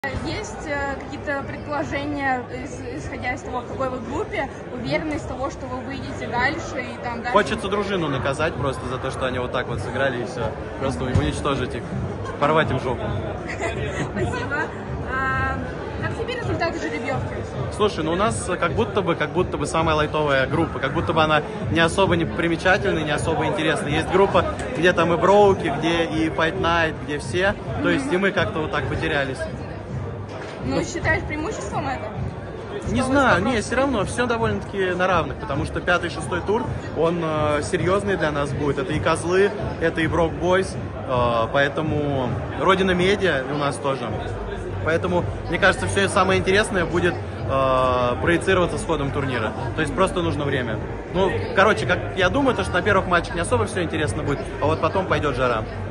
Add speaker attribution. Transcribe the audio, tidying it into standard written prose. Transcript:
Speaker 1: Есть какие-то предположения, исходя из того, в какой вы группе, уверенность того, что вы выйдете дальше и там дальше?
Speaker 2: Хочется дружину наказать просто за то, что они вот так вот сыграли и все. Просто уничтожить их, порвать им жопу.
Speaker 1: Спасибо. Как тебе результаты жеребьевки?
Speaker 2: Слушай, ну у нас как будто бы самая лайтовая группа, как будто бы она не особо не примечательная, не особо интересная. Есть группа, где там и Броуки, где и Fight Night, где все, то есть и мы как-то вот так потерялись.
Speaker 1: Ну, считаешь преимуществом это?
Speaker 2: Не знаю, не, все равно все довольно-таки на равных, потому что 5-6 тур, он серьезный для нас будет. Это и Козлы, это и Брок Бойс, поэтому Родина Медиа у нас тоже. Поэтому, мне кажется, все самое интересное будет проецироваться с ходом турнира. То есть просто нужно время. Ну, короче, как я думаю, то, что на первых матчах не особо все интересно будет, а вот потом пойдет жара.